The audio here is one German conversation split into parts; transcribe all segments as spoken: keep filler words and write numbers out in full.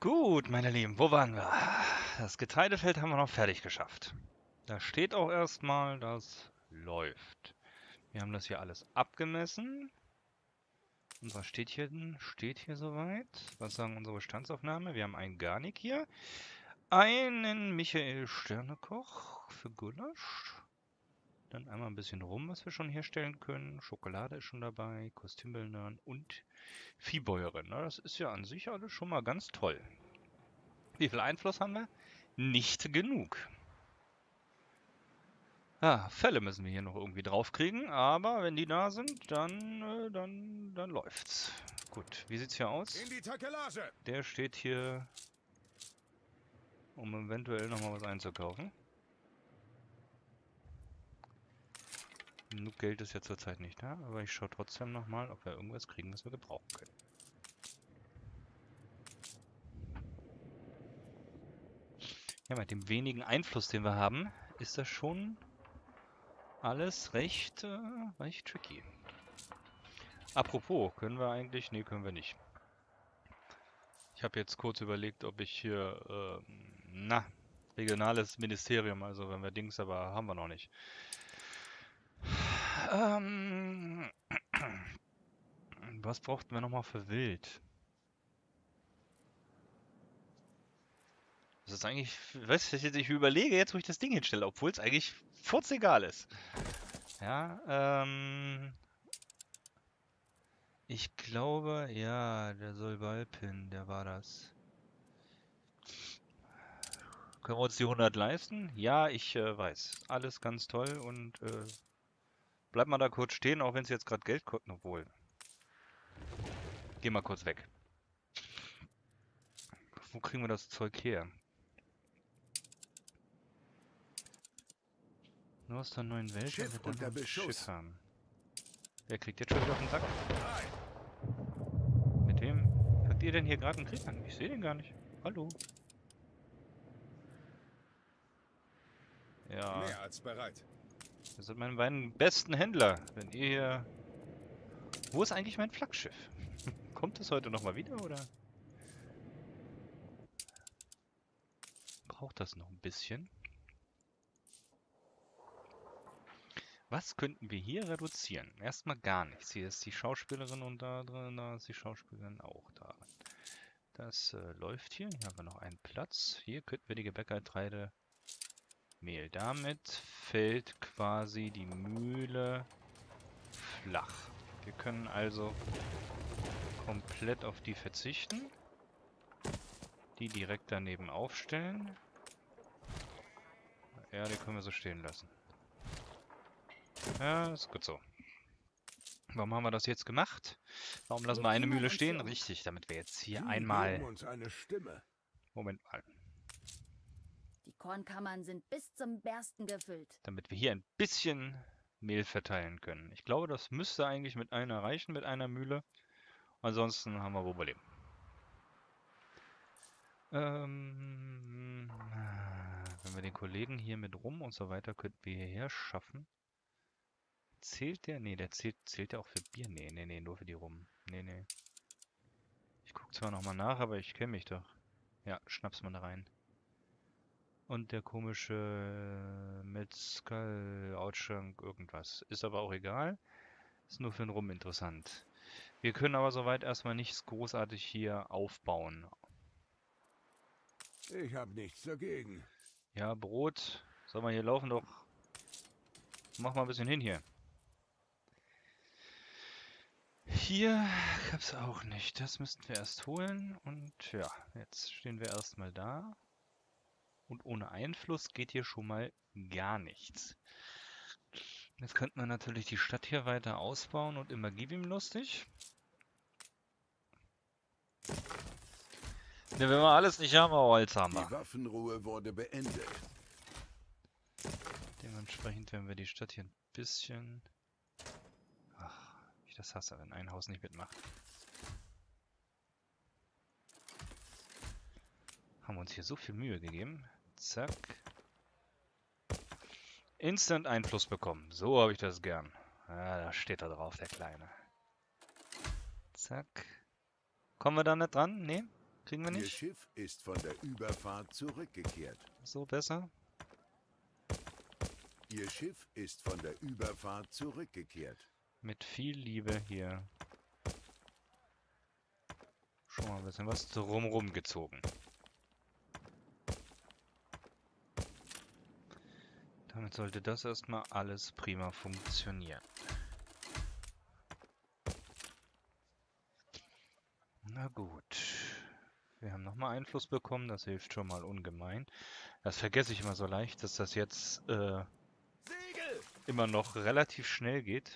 Gut, meine Lieben, wo waren wir? Das Getreidefeld haben wir noch fertig geschafft. Da steht auch erstmal, das läuft. Wir haben das hier alles abgemessen. Und was steht hier denn? Steht hier soweit? Was sagen unsere Bestandsaufnahme? Wir haben einen Garnik hier. Einen Michael Sternekoch für Gulasch. Dann einmal ein bisschen Rum, was wir schon herstellen können. Schokolade ist schon dabei, Kostümbildnerin und Viehbäuerin. Na, das ist ja an sich alles schon mal ganz toll. Wie viel Einfluss haben wir? Nicht genug. Ah, Fälle müssen wir hier noch irgendwie draufkriegen, aber wenn die da sind, dann, äh, dann, dann läuft's. Gut, wie sieht's hier aus? In die Takelage! Der steht hier, um eventuell nochmal was einzukaufen. Genug Geld ist ja zurzeit nicht da, aber ich schaue trotzdem nochmal, ob wir irgendwas kriegen, was wir gebrauchen können. Ja, mit dem wenigen Einfluss, den wir haben, ist das schon alles recht, äh, recht tricky. Apropos, können wir eigentlich? Ne, können wir nicht. Ich habe jetzt kurz überlegt, ob ich hier, ähm, na, regionales Ministerium, also wenn wir Dings, aber haben wir noch nicht. Ähm, was brauchten wir nochmal für Wild? Das ist eigentlich, weißt du, ich überlege jetzt, wo ich das Ding hinstelle, obwohl es eigentlich furzegal ist. Ja, ähm... Ich glaube, ja, der Solvalpin, der war das. Können wir uns die hundert leisten? Ja, ich äh, weiß. Alles ganz toll und äh, bleib mal da kurz stehen, auch wenn es jetzt gerade Geld kostet. Obwohl. Geh mal kurz weg. Wo kriegen wir das Zeug her? Nur aus der neuen Welt, Schiff wenn wir unter dann noch ein Beschuss. Schiff haben. Wer kriegt jetzt schon wieder auf den Sack? Mit wem fangt ihr denn hier gerade einen Krieg an? Ich sehe den gar nicht. Hallo. Ja, Mehr als bereit. das sind meine beiden besten Händler. Wenn ihr hier... Wo ist eigentlich mein Flaggschiff? Kommt es heute nochmal wieder, oder? Braucht das noch ein bisschen? Was könnten wir hier reduzieren? Erstmal gar nichts. Hier ist die Schauspielerin und da drin, da ist die Schauspielerin auch da. Das äh, läuft hier. Hier haben wir noch einen Platz. Hier könnten wir die Gebäckertreide Mehl. Damit fällt quasi die Mühle flach. Wir können also komplett auf die verzichten. Die direkt daneben aufstellen. Ja, die können wir so stehen lassen. Ja, ist gut so. Warum haben wir das jetzt gemacht? Warum lassen wir eine Mühle stehen? Richtig, damit wir jetzt hier Sie einmal... geben uns eine Stimme. Moment mal. Die Kornkammern sind bis zum Bersten gefüllt. Damit wir hier ein bisschen Mehl verteilen können. Ich glaube, das müsste eigentlich mit einer reichen, mit einer Mühle. Ansonsten haben wir Probleme. Ähm, wenn wir den Kollegen hier mit rum und so weiter könnten wir hierher schaffen. Zählt der? Nee, der zählt, zählt der auch für Bier? Nee, nee, nee, nur für die Rum. Nee, nee. Ich gucke zwar nochmal nach, aber ich kenne mich doch. Ja, schnapp's mal da rein. Und der komische Metzger, Outschank, irgendwas. Ist aber auch egal. Ist nur für den Rum interessant. Wir können aber soweit erstmal nichts großartig hier aufbauen. Ich habe nichts dagegen. Ja, Brot. Soll man hier laufen doch. Mach mal ein bisschen hin hier. Hier gab's auch nicht. Das müssten wir erst holen. Und ja, jetzt stehen wir erstmal da. Und ohne Einfluss geht hier schon mal gar nichts. Jetzt könnten wir natürlich die Stadt hier weiter ausbauen und immer gib ihm lustig. Ne, wenn wir alles nicht haben, aber Holz haben wir. Die Waffenruhe wurde beendet. Dementsprechend werden wir die Stadt hier ein bisschen... Ach, ich das hasse, wenn ein Haus nicht mitmacht. Haben wir uns hier so viel Mühe gegeben. Zack. Instant Einfluss bekommen. So habe ich das gern. Ja, da steht er drauf, der Kleine. Zack. Kommen wir da nicht dran? Nee? Kriegen wir Ihr nicht? Schiff ist von der Überfahrt zurückgekehrt. So besser? Ihr Schiff ist von der Überfahrt zurückgekehrt. Mit viel Liebe hier. Schon mal ein bisschen was drumrum gezogen. Damit sollte das erstmal alles prima funktionieren. Na gut. Wir haben nochmal Einfluss bekommen, das hilft schon mal ungemein. Das vergesse ich immer so leicht, dass das jetzt äh, immer noch relativ schnell geht.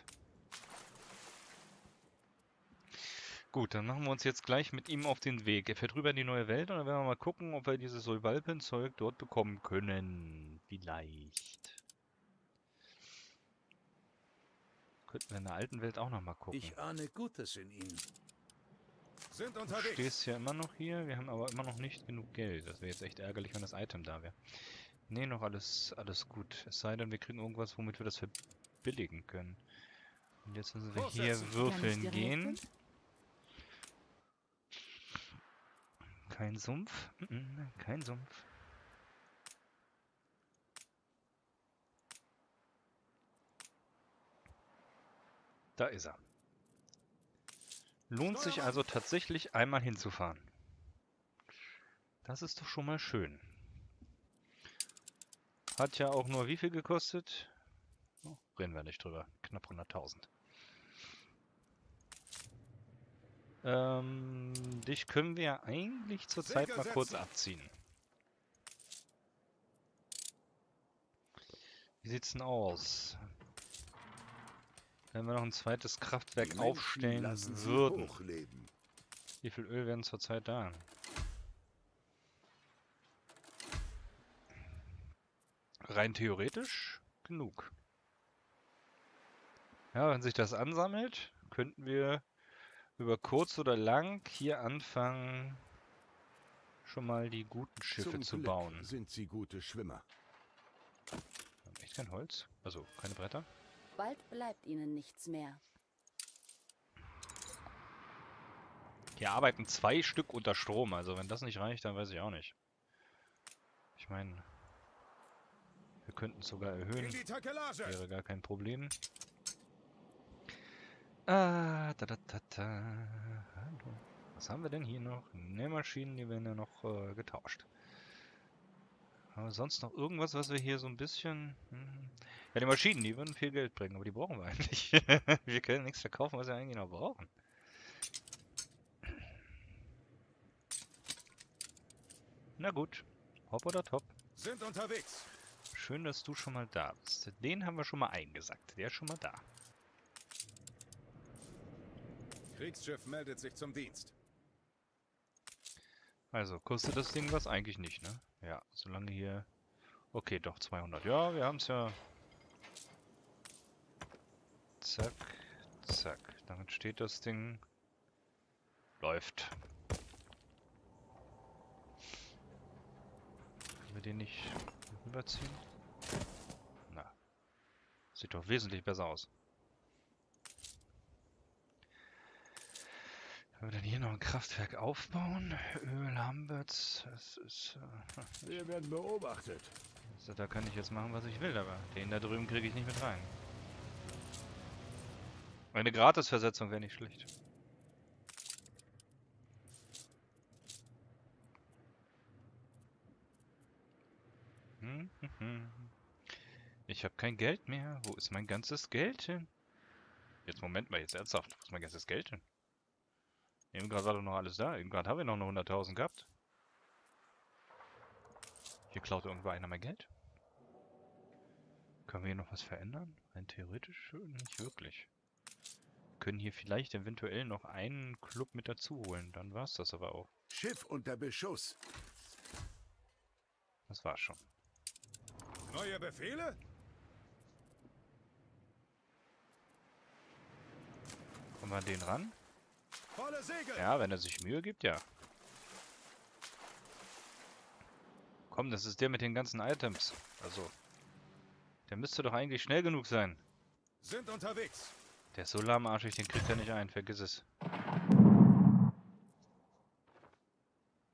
Gut, dann machen wir uns jetzt gleich mit ihm auf den Weg. Er fährt rüber in die neue Welt und dann werden wir mal gucken, ob wir dieses Solvalpen-Zeug dort bekommen können. Vielleicht. Könnten wir in der alten Welt auch noch mal gucken. Ich ahne Gutes in ihnen. Sind Du unterwegs. stehst ja immer noch hier, wir haben aber immer noch nicht genug Geld. Das wäre jetzt echt ärgerlich, wenn das Item da wäre. Nee, noch alles, alles gut. Es sei denn, wir kriegen irgendwas, womit wir das verbilligen können. Und jetzt müssen wir hier Vorsetzen. würfeln Ganz gehen. geregnet? Kein Sumpf. Mhm, kein Sumpf. Da ist er. Lohnt sich also tatsächlich einmal hinzufahren. Das ist doch schon mal schön. Hat ja auch nur wie viel gekostet? Oh, reden wir nicht drüber. Knapp hunderttausend. Ähm, dich können wir eigentlich zurzeit mal kurz abziehen. Wie sieht's denn aus? Wenn wir noch ein zweites Kraftwerk Die Menschen aufstellen lassen sie würden. hochleben. Wie viel Öl wären zurzeit da? Rein theoretisch genug. Ja, wenn sich das ansammelt, könnten wir über kurz oder lang hier anfangen, schon mal die guten Schiffe Zum zu Glück bauen. sind sie gute Schwimmer. Wir haben echt kein Holz? Also keine Bretter? Bald bleibt ihnen nichts mehr. Hier arbeiten zwei Stück unter Strom, also wenn das nicht reicht, dann weiß ich auch nicht. Ich meine, wir könnten es sogar In erhöhen, die Takelage. wäre gar kein Problem. Ah, da, da, da, da. Hallo. Was haben wir denn hier noch? Nähmaschinen, die werden ja noch äh, getauscht. Aber sonst noch irgendwas, was wir hier so ein bisschen... Hm. Ja, die Maschinen, die würden viel Geld bringen, aber die brauchen wir eigentlich. Wir können nichts verkaufen, was wir eigentlich noch brauchen. Na gut, hopp oder top. Sind unterwegs. Schön, dass du schon mal da bist. Den haben wir schon mal eingesackt. Der ist schon mal da. Kriegsschiff meldet sich zum Dienst. Also, kostet das Ding was? Eigentlich nicht, ne? Ja, solange hier... Okay, doch, zweihundert. Ja, wir haben es ja... Zack, zack. Damit steht das Ding... Läuft. Können wir den nicht rüberziehen? Na. Sieht doch wesentlich besser aus. Können wir denn hier noch ein Kraftwerk aufbauen? Öl haben wir jetzt. Es ist... Äh, Wir werden beobachtet. also da kann ich jetzt machen, was ich will, aber den da drüben kriege ich nicht mit rein. Eine Gratisversetzung wäre nicht schlecht. Hm, hm, hm. Ich habe kein Geld mehr. Wo ist mein ganzes Geld hin? Jetzt, Moment mal, jetzt ernsthaft. Wo ist mein ganzes Geld hin? Eben gerade war doch noch alles da. Eben gerade haben wir noch eine hunderttausend gehabt. Hier klaut irgendwo einer mein Geld. Können wir hier noch was verändern? Rein theoretisch nicht wirklich. Wir können hier vielleicht eventuell noch einen Club mit dazu holen. Dann war es das aber auch. Schiff unter Beschuss. Das war's schon. Neue Befehle? Kommen wir an den ran? Volle Segel. Ja, wenn er sich Mühe gibt, ja. Komm, das ist der mit den ganzen Items. Also, der müsste doch eigentlich schnell genug sein. Sind unterwegs. Der ist so lahmarschig, den kriegt er nicht ein. Vergiss es.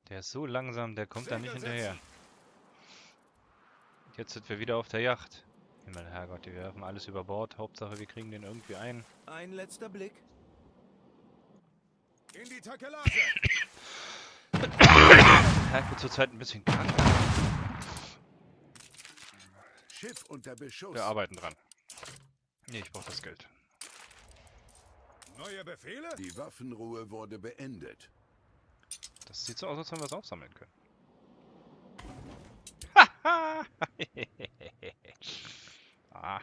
Der ist so langsam, der kommt da nicht hinterher. Jetzt sind wir wieder auf der Yacht. Himmel, Herrgott, die werfen alles über Bord. Hauptsache, wir kriegen den irgendwie ein. Ein letzter Blick. In die Takelage! Ja, ich bin zurzeit ein bisschen krank. Schiff unter Beschuss. Wir arbeiten dran. Nee, ich brauche das Geld. Neue Befehle? Die Waffenruhe wurde beendet. Das sieht so aus, als wenn wir es aufsammeln können. Haha! Ah,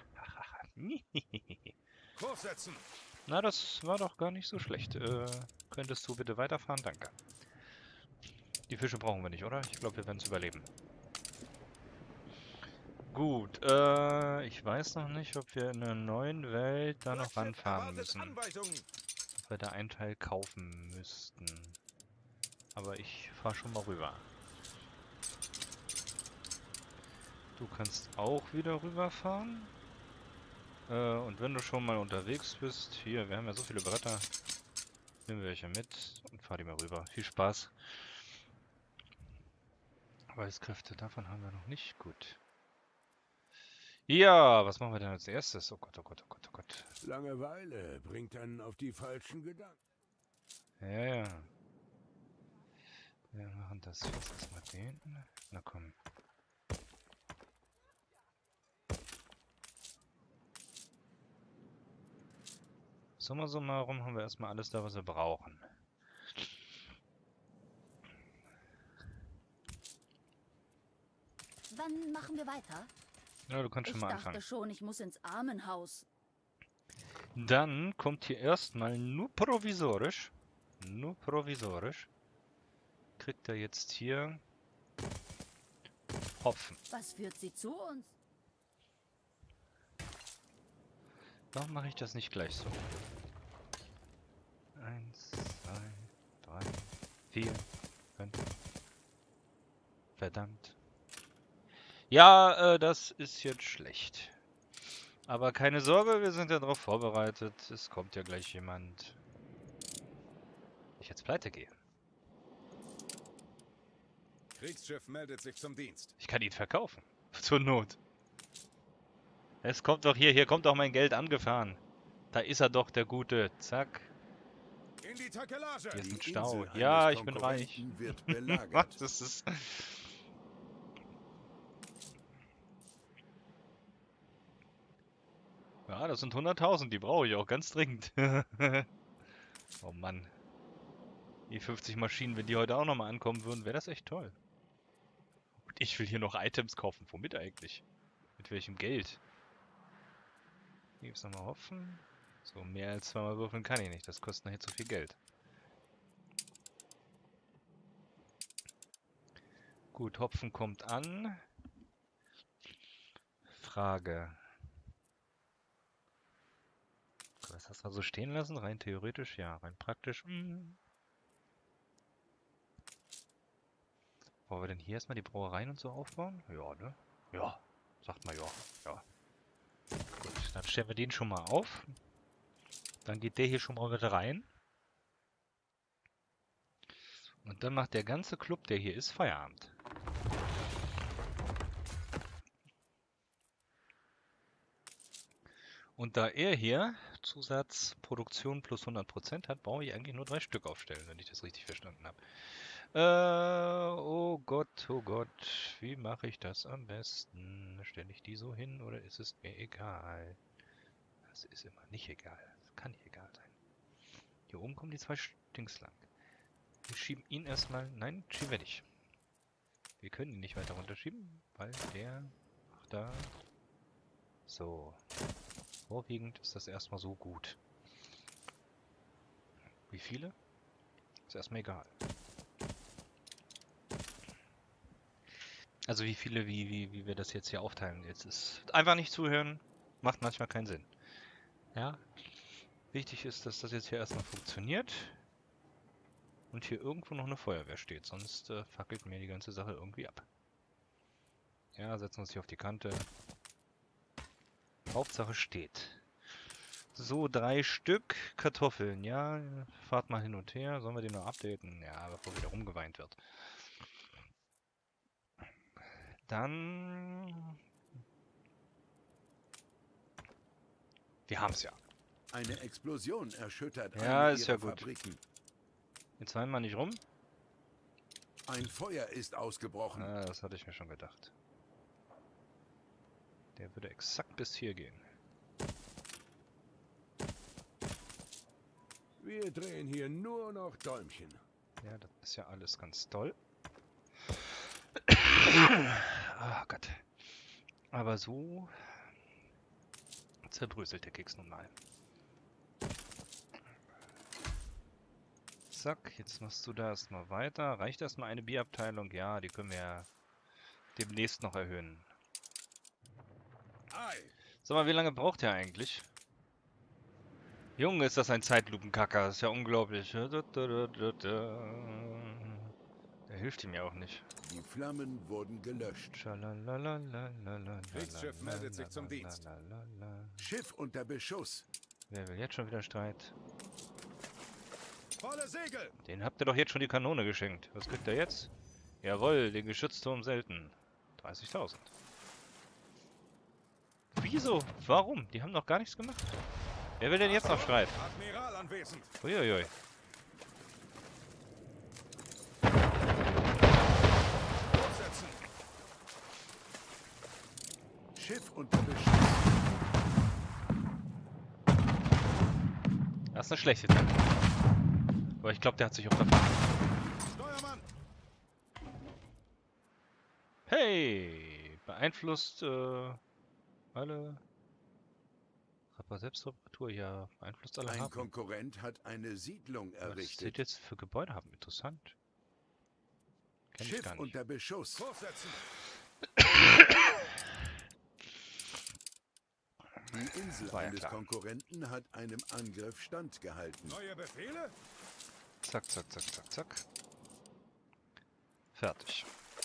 Kurs setzen! Na, das war doch gar nicht so schlecht. Äh, könntest du bitte weiterfahren? Danke. Die Fische brauchen wir nicht, oder? Ich glaube, wir werden es überleben. Gut, äh, ich weiß noch nicht, ob wir in der neuen Welt da noch ranfahren müssen. Ob wir da einen Teil kaufen müssten. Aber ich fahre schon mal rüber. Du kannst auch wieder rüberfahren. Äh, und wenn du schon mal unterwegs bist, hier, wir haben ja so viele Bretter. Nehmen wir welche mit und fahr die mal rüber. Viel Spaß. Arbeitskräfte, davon haben wir noch nicht. Gut. Ja, was machen wir denn als erstes? Oh Gott, oh Gott, oh Gott, oh Gott. Langeweile bringt einen auf die falschen Gedanken. Ja, ja. Wir machen das jetzt erstmal den. Na komm. Summa summarum haben wir erstmal alles da, was wir brauchen. Wann machen wir weiter? Ja, du kannst Ich schon mal dachte anfangen. schon, ich muss ins Armenhaus. Dann kommt hier erstmal nur provisorisch. Nur provisorisch. Kriegt er jetzt hier Hopfen. Was führt sie zu uns? Warum mache ich das nicht gleich so? Eins, zwei, drei, vier, fünf. Verdammt. Ja, äh, das ist jetzt schlecht. Aber keine Sorge, wir sind ja darauf vorbereitet. Es kommt ja gleich jemand. Ich jetzt pleite gehe. Kriegsschiff meldet sich zum Dienst. Ich kann ihn verkaufen. Zur Not. Es kommt doch hier, hier kommt doch mein Geld angefahren. Da ist er doch, der Gute. Zack. In die Takelage! Hier ist ein Die Stau. Insel Ja, eines ich bin reich. Konkurrenten wird belagert. Was ist das? Ja, das sind hunderttausend, die brauche ich auch ganz dringend. Oh Mann. Die fünfzig Maschinen, wenn die heute auch nochmal ankommen würden, wäre das echt toll. Und ich will hier noch Items kaufen. Womit eigentlich? Mit welchem Geld? Hier gibt's nochmal Hopfen. So, mehr als zweimal würfeln kann ich nicht. Das kostet nachher zu viel Geld. Gut, Hopfen kommt an. Frage. Was hast du so stehen lassen? Rein theoretisch, ja. Rein praktisch. Hm. Wollen wir denn hier erstmal die Brauereien und so aufbauen? Ja, ne? Ja. Sagt mal ja. Ja. Gut, dann stellen wir den schon mal auf. Dann geht der hier schon mal mit rein. Und dann macht der ganze Club, der hier ist, Feierabend. Und da er hier Zusatzproduktion plus hundert Prozent hat, brauche ich eigentlich nur drei Stück aufstellen, wenn ich das richtig verstanden habe. Äh, oh Gott, oh Gott, wie mache ich das am besten? Stelle ich die so hin oder ist es mir egal? Das ist immer nicht egal. Das kann nicht egal sein. Hier oben kommen die zwei Stinks lang. Wir schieben ihn erstmal... Nein, schieben wir nicht. Wir können ihn nicht weiter runterschieben, weil der... Ach, da... So. Vorwiegend ist das erstmal so gut. Wie viele? Ist erstmal egal. Also wie viele, wie, wie, wie wir das jetzt hier aufteilen. Jetzt ist einfach nicht zuhören, macht manchmal keinen Sinn. Ja. Wichtig ist, dass das jetzt hier erstmal funktioniert. Und hier irgendwo noch eine Feuerwehr steht, sonst äh, fackelt mir die ganze Sache irgendwie ab. Ja, setzen wir uns hier auf die Kante. Hauptsache steht. So, drei Stück Kartoffeln, ja. Fahrt mal hin und her. Sollen wir die noch updaten? Ja, bevor wieder rumgeweint wird. Dann... Wir haben es ja. Eine Explosion erschüttert Ja, eine ist ja ihrer gut. Fabriken. Jetzt weinen wir nicht rum. Ein Feuer ist ausgebrochen. Ah, das hatte ich mir schon gedacht. Der würde exakt bis hier gehen. Wir drehen hier nur noch Däumchen. Ja, das ist ja alles ganz toll. Ah Gott. Aber so zerbröselt der Keks nun mal. Zack, jetzt machst du da erstmal weiter. Reicht erstmal eine Bierabteilung? Ja, die können wir ja demnächst noch erhöhen. Sag mal, wie lange braucht der eigentlich? Junge, ist das ein Zeitlupenkacker. Das ist ja unglaublich. Der hilft ihm ja auch nicht. Die Flammen wurden gelöscht. Kriegsschiff meldet sich zum Dienst. Schiff unter Beschuss. Wer will jetzt schon wieder Streit? Volle Segel! Den habt ihr doch jetzt schon die Kanone geschenkt. Was kriegt er jetzt? Jawohl, den Geschützturm selten. dreißigtausend. Wieso? Warum? Die haben noch gar nichts gemacht. Wer will denn jetzt noch Streit? Admiral anwesend. Uiuiui. Fortsetzen. Schiff unter Beschuss. Das ist eine schlechte Zeit. Aber ich glaube, der hat sich auch verfahren. Steuermann! Hey! Beeinflusst äh, alle... Repar Selbstreparatur, ja. Beeinflusst alle Ein Hafen. Konkurrent hat eine Siedlung Was seht errichtet. jetzt für Gebäude haben? Interessant. Kenn ich Schiff gar nicht. unter Beschuss. Fortsetzen. Die Insel War ja eines klar. Konkurrenten hat einem Angriff standgehalten. Neue Befehle? Zack, zack, zack, zack, zack. Fertig.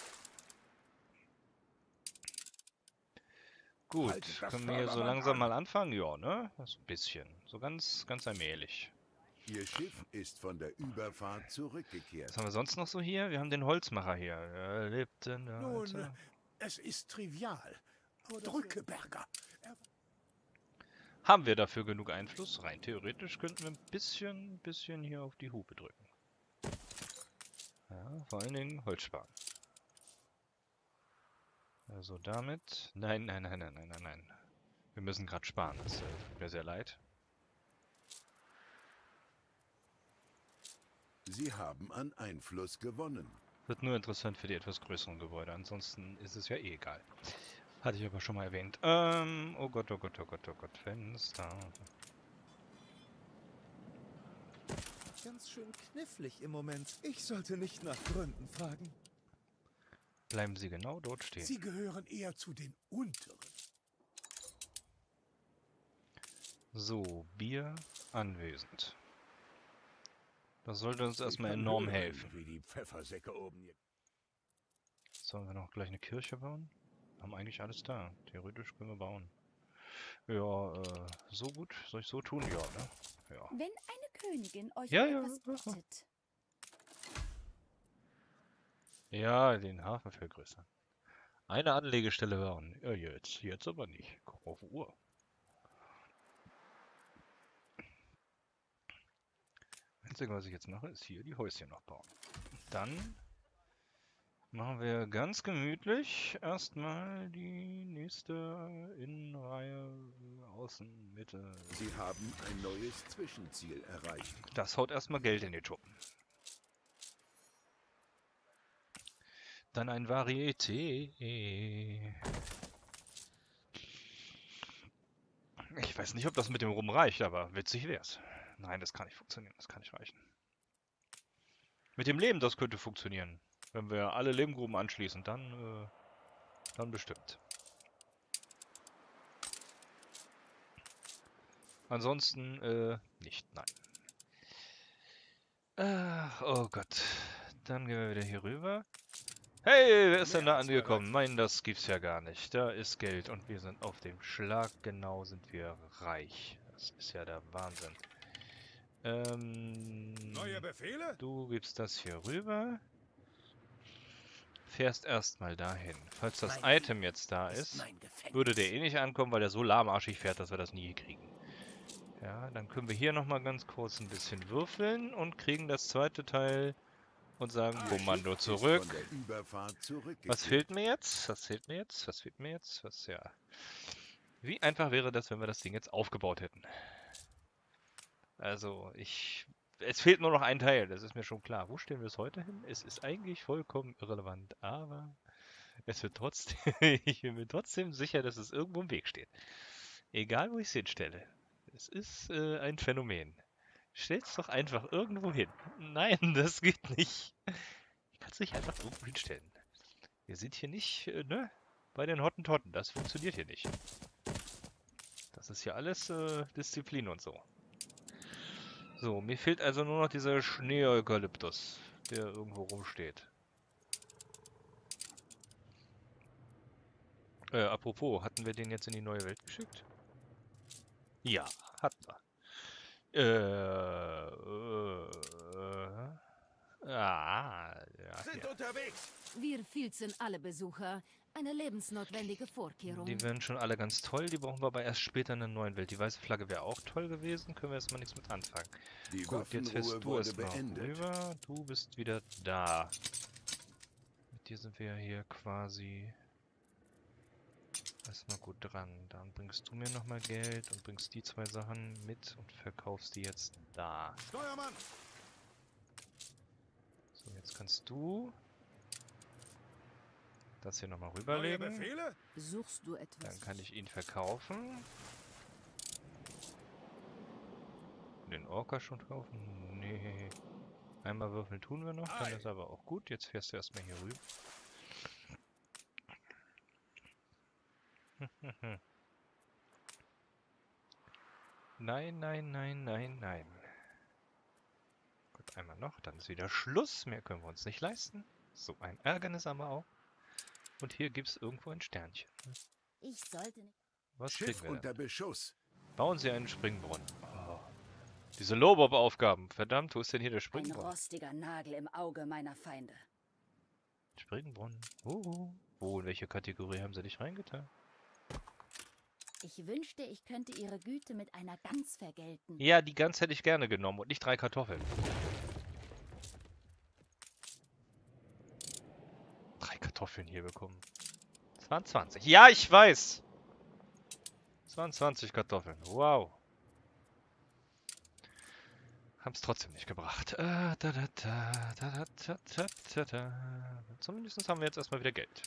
Gut, Haltet das können wir hier so Fördermann langsam an. mal anfangen? Ja, ne? Das ein bisschen. So ganz, ganz allmählich. Ihr Schiff ist von der Überfahrt zurückgekehrt. Was haben wir sonst noch so hier? Wir haben den Holzmacher hier. Er lebt in der Nun, Alter. es ist trivial. Drückeberger. Haben wir dafür genug Einfluss? Rein theoretisch könnten wir ein bisschen, bisschen hier auf die Hupe drücken. Ja, vor allen Dingen Holz sparen. Also damit... Nein, nein, nein, nein, nein, nein, nein. Wir müssen gerade sparen. Das äh, tut mir sehr leid. Sie haben an Einfluss gewonnen. Wird nur interessant für die etwas größeren Gebäude. Ansonsten ist es ja eh egal. Hatte ich aber schon mal erwähnt. Ähm, oh Gott, oh Gott, oh Gott, oh Gott. Fenster. Ganz schön knifflig im Moment. Ich sollte nicht nach Gründen fragen. Bleiben Sie genau dort stehen. Sie gehören eher zu den unteren. So, Bier anwesend. Das sollte uns erstmal Ich kann enorm hören, helfen. Wie die Pfeffersäcke oben hier. Sollen wir noch gleich eine Kirche bauen? Haben eigentlich alles da. Theoretisch können wir bauen. Ja, äh, so gut. Soll ich so tun? Ja, ne? Ja. Wenn eine Königin euch Ja, um ja, etwas ja. bittet, Ja, den Hafen vergrößern. Eine Anlegestelle bauen. Ja, jetzt. Jetzt aber nicht. Guck auf Uhr. Einzige, was ich jetzt mache, ist hier die Häuschen noch bauen. Dann machen wir ganz gemütlich erstmal die nächste Innenreihe, Außen, Mitte. Sie haben ein neues Zwischenziel erreicht. Das haut erstmal Geld in die Schuppen. Dann ein Varieté. Ich weiß nicht, ob das mit dem Rum reicht, aber witzig wär's. Nein, das kann nicht funktionieren. Das kann nicht reichen. Mit dem Leben, das könnte funktionieren. Wenn wir alle Lehmgruben anschließen, dann, äh, dann bestimmt. Ansonsten, äh, nicht. Nein. Ach, oh Gott. Dann gehen wir wieder hier rüber. Hey, wer ist denn da angekommen? Nein, das gibt's ja gar nicht. Da ist Geld und wir sind auf dem Schlag. Genau, sind wir reich. Das ist ja der Wahnsinn. Ähm, Neue Befehle? du gibst das hier rüber. Fährst erstmal dahin. Falls das Item jetzt da ist, würde der eh nicht ankommen, weil der so lahmarschig fährt, dass wir das nie kriegen. Ja, dann können wir hier nochmal ganz kurz ein bisschen würfeln und kriegen das zweite Teil und sagen Kommando Ist zurück. von der Überfahrt zurückgekehrt. Was fehlt mir jetzt? Was fehlt mir jetzt? Was fehlt mir jetzt? Was, ja. Wie einfach wäre das, wenn wir das Ding jetzt aufgebaut hätten? Also, ich... Es fehlt nur noch ein Teil, das ist mir schon klar. Wo stellen wir es heute hin? Es ist eigentlich vollkommen irrelevant, aber es wird trotzdem... ich bin mir trotzdem sicher, dass es irgendwo im Weg steht. Egal, wo ich es hinstelle. Es ist äh, ein Phänomen. Stell's doch einfach irgendwo hin. Nein, das geht nicht. Ich kann es nicht einfach irgendwo hinstellen. Wir sind hier nicht, äh, ne? Bei den Hottentotten. Das funktioniert hier nicht. Das ist hier alles äh, Disziplin und so. So, mir fehlt also nur noch dieser Schneeeukalyptus, der irgendwo rumsteht. Äh, apropos, hatten wir den jetzt in die neue Welt geschickt? Ja, hatten wir. Äh, äh, ah, ja, Sind ja. unterwegs! Wir filzen alle Besucher. Eine lebensnotwendige Vorkehrung. Die wären schon alle ganz toll, die brauchen wir aber erst später in der neuen Welt. Die weiße Flagge wäre auch toll gewesen, können wir erstmal nichts mit anfangen. Die Gut, jetzt fährst Waffenruhe du wurde erstmal beendet. rüber, du bist wieder da. Mit dir sind wir ja hier quasi erstmal gut dran. Dann bringst du mir nochmal Geld und bringst die zwei Sachen mit und verkaufst die jetzt da. Steuermann! So, jetzt kannst du das hier nochmal Neue rüberlegen. Befehle? Suchst du etwas? Dann kann ich ihn verkaufen. Den Orca schon kaufen? Nee. Einmal würfeln tun wir noch, dann ist aber auch gut. Jetzt fährst du erstmal hier rüber. Nein, nein, nein, nein, nein. Gut, einmal noch, dann ist wieder Schluss. Mehr können wir uns nicht leisten. So ein Ärgernis aber auch. Und hier gibt es irgendwo ein Sternchen. Ich sollte nicht. Was Schiff kriegen wir unter denn? Beschuss. Bauen Sie einen Springbrunnen. Oh. Diese Lobob-Aufgaben. Verdammt, wo ist denn hier der Ein Springbrunnen? rostiger Nagel im Auge meiner Feinde. Springbrunnen. Uhu. Wo, in welche Kategorie haben Sie dich reingetan? Ich wünschte, ich könnte ihre Güte mit einer Gans vergelten. Ja, die Gans hätte ich gerne genommen und nicht drei Kartoffeln. Drei Kartoffeln hier bekommen. Es waren zwanzig. Ja, ich weiß! Es waren zwanzig Kartoffeln. Wow. Haben es trotzdem nicht gebracht. Äh, da, da, da, da, da, da, da, da. Zumindest haben wir jetzt erstmal wieder Geld.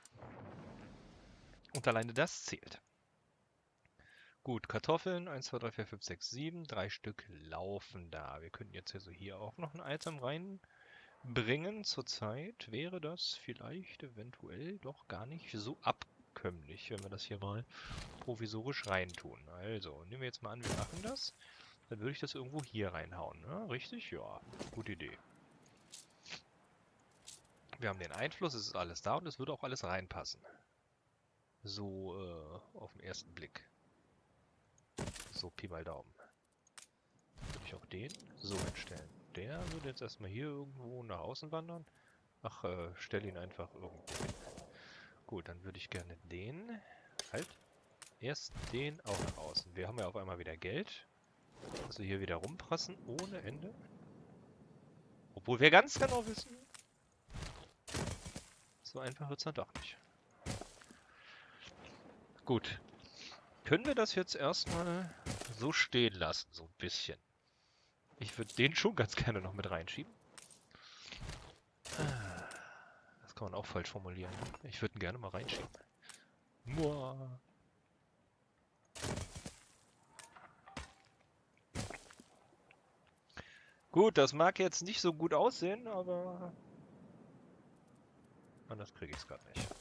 Und alleine das zählt. Gut, Kartoffeln. eins, zwei, drei, vier, fünf, sechs, sieben. Drei Stück laufen da. Wir könnten jetzt also hier auch noch ein Item reinbringen. Zurzeit wäre das vielleicht eventuell doch gar nicht so abkömmlich, wenn wir das hier mal provisorisch reintun. Also, nehmen wir jetzt mal an, wir machen das. Dann würde ich das irgendwo hier reinhauen. Ne? Richtig? Ja, gute Idee. Wir haben den Einfluss, es ist alles da und es würde auch alles reinpassen. So, äh, auf den ersten Blick. So, Pi mal Daumen. Würde ich auch den so hinstellen. Der würde jetzt erstmal hier irgendwo nach außen wandern. Ach, äh, stell ihn einfach irgendwo hin. Gut, dann würde ich gerne den... Halt. Erst den auch nach außen. Wir haben ja auf einmal wieder Geld. Also hier wieder rumprassen ohne Ende. Obwohl wir ganz genau wissen, so einfach wird es dann doch nicht. Gut. Können wir das jetzt erstmal so stehen lassen, so ein bisschen. Ich würde den schon ganz gerne noch mit reinschieben. Das kann man auch falsch formulieren. Ich würde ihn gerne mal reinschieben. Mua. Gut, das mag jetzt nicht so gut aussehen, aber anders kriege ich es gerade nicht.